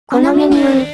このメニュー。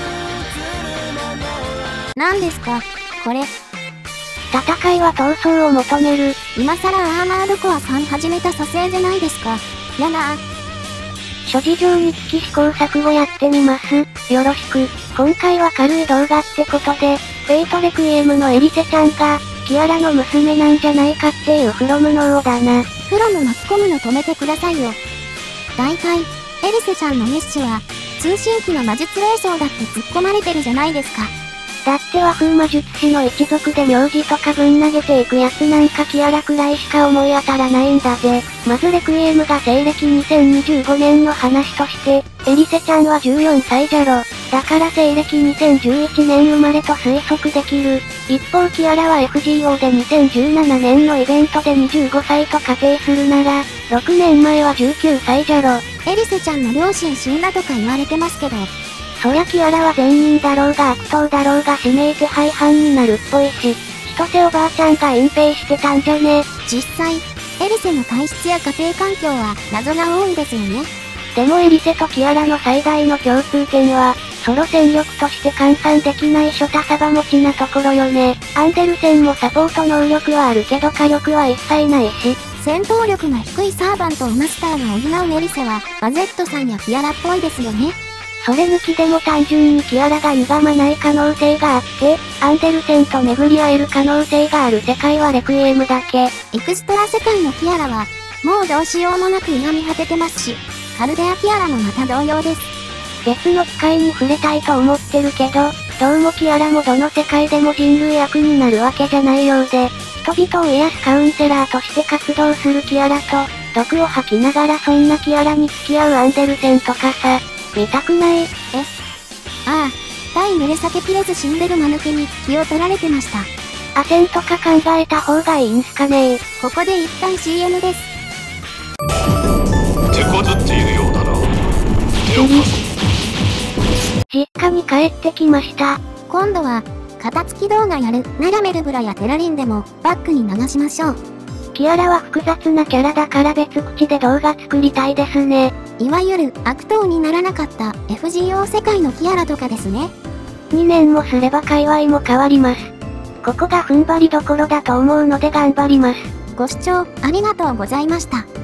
何ですかこれ。 戦いは闘争を求める。 今更アーマードコアさん始めた蘇生じゃないですか。やだ。 諸事情につき試行錯誤やってみます。よろしく。今回は軽い動画ってことで、フェイトレクイエムのエリセちゃんが、キアラの娘なんじゃないかっていうフロムノーだな。 フロム巻き込むの止めてくださいよ。大体、エリセちゃんのメッシュは、通信機の魔術霊装だって突っ込まれてるじゃないですか。 だって和風魔術師の一族で名字とかぶん投げていくやつなんかキアラくらいしか思い当たらないんだぜ。まずレクイエムが西暦2025年の話として、エリセちゃんは14歳じゃろ。だから西暦2011年生まれと推測できる。一方キアラは FGO で2017年のイベントで25歳と仮定するなら、6年前は19歳じゃろ。 エリセちゃんの両親死んだとか言われてますけど、 そりゃキアラは善人だろうが悪党だろうが指名手配犯になるっぽいし、千歳おばあちゃんが隠蔽してたんじゃね。 実際、エリセの体質や家庭環境は謎が多いですよね。 でもエリセとキアラの最大の共通点は、ソロ戦力として換算できないショタサバ持ちなところよね。アンデルセンもサポート能力はあるけど火力は一切ないし、 戦闘力が低いサーバントをマスターが補うエリセは、バゼットさんやキアラっぽいですよね。 それ抜きでも単純にキアラが歪まない可能性があって、アンデルセンと巡り合える可能性がある世界はレクイエムだけ。 エクストラ世界のキアラは、もうどうしようもなく歪み果ててますし、カルデアキアラもまた同様です。 別の機会に触れたいと思ってるけど、どうもキアラもどの世界でも人類役になるわけじゃないようで、人々を癒すカウンセラーとして活動するキアラと、毒を吐きながらそんなキアラに付き合うアンデルセンとかさ、見たくない？ ああ、対紫ピレズ死んでる間抜けに気を取られてました。 アセンとか考えた方がいいんすかね。 ここで一旦 CM です。 手こずっているようだな。 実家に帰ってきました。 今度は、片付き動画やるならメルブラやテラリンでもバックに流しましょう。 キアラは複雑なキャラだから別口で動画作りたいですね。 いわゆる悪党にならなかった FGO 世界のキアラとかですね。 2年もすれば界隈も変わります。ここが踏ん張りどころだと思うので頑張ります。 ご視聴ありがとうございました。